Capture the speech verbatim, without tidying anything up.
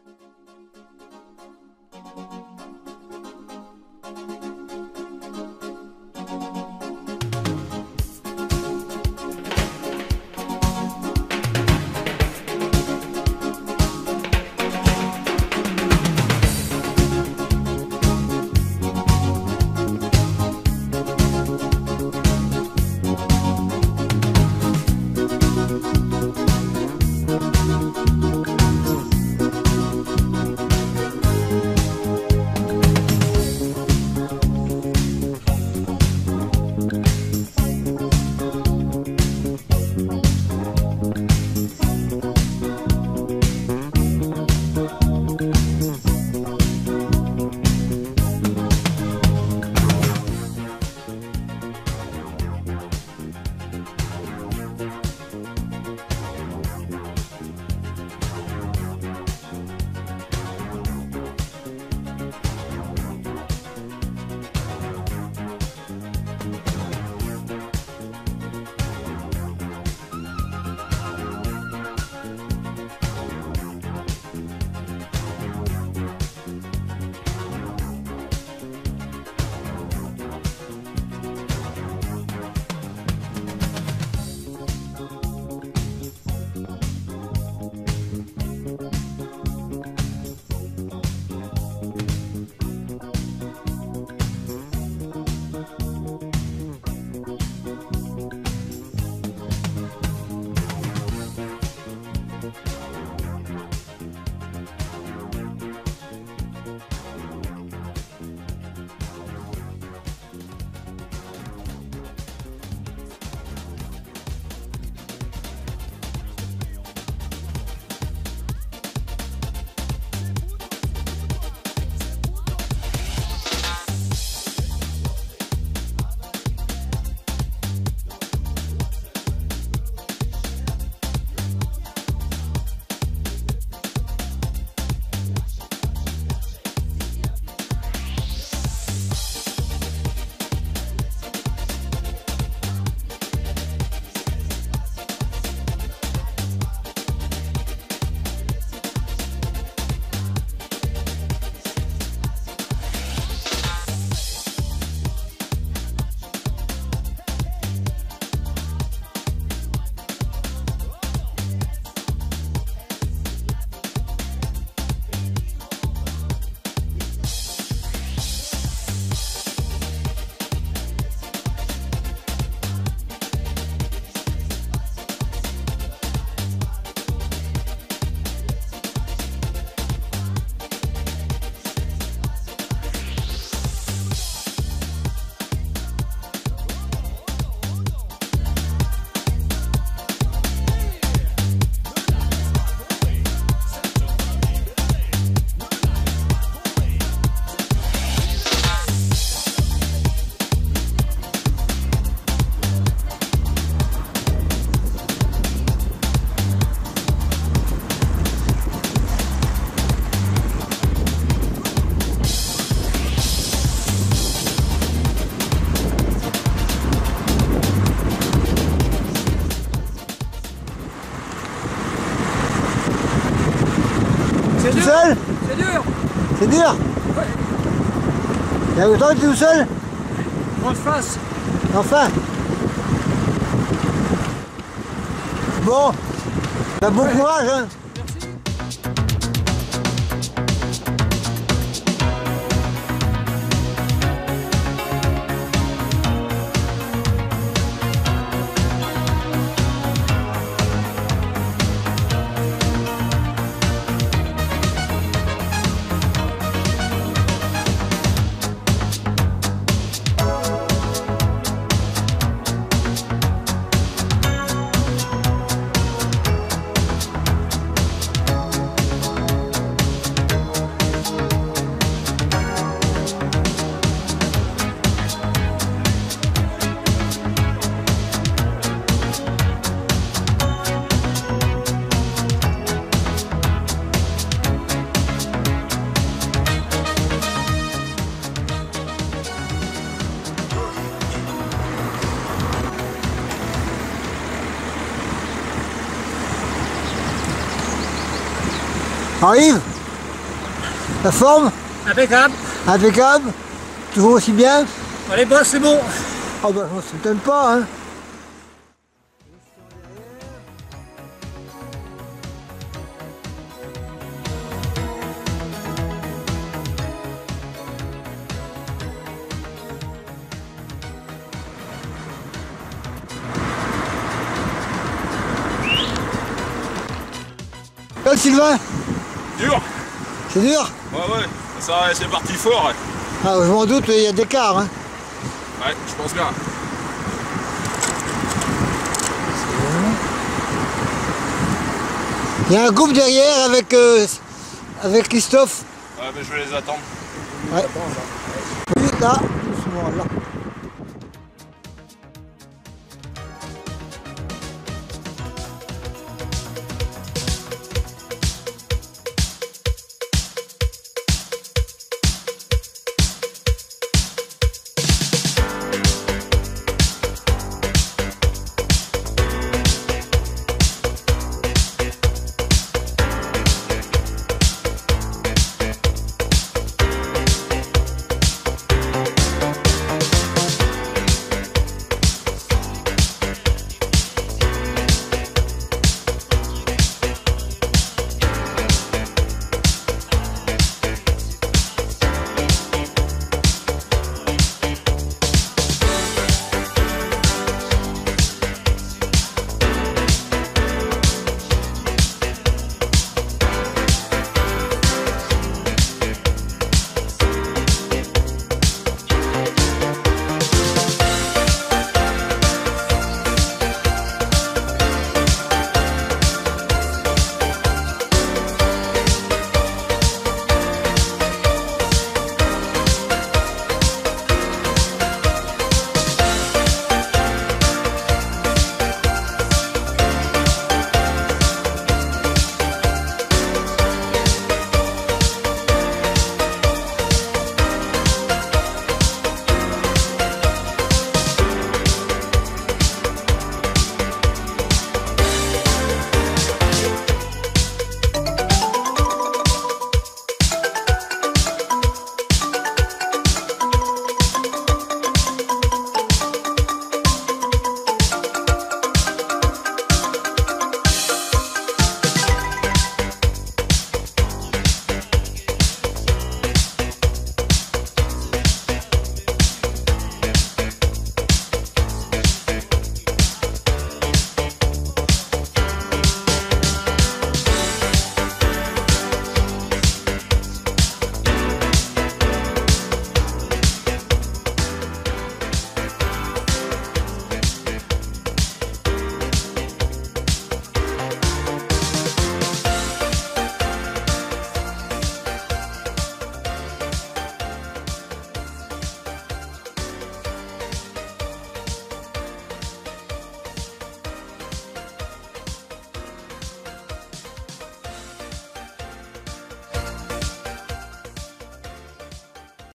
Tout seul? C'est dur. C'est dur? Ouais. Il y a longtemps que tu es tout seul? On se fasse. Enfin. Bon. Bah, bon ouais. courage, hein. Arrive. La forme? Impeccable. Impeccable? Toujours aussi bien? On les bosse, c'est bon. Oh bah ça ne s'étonne pas, hein. Là, Sylvain? Dur. C'est dur? Ouais, ouais. Ça, c'est parti fort. Ouais, Ah, je m'en doute, il y a des écarts, hein. ouais, je pense bien. Il y a un groupe derrière avec, euh, avec Christophe. Ouais, mais je vais les attendre. Ouais. Oui, là, doucement, là.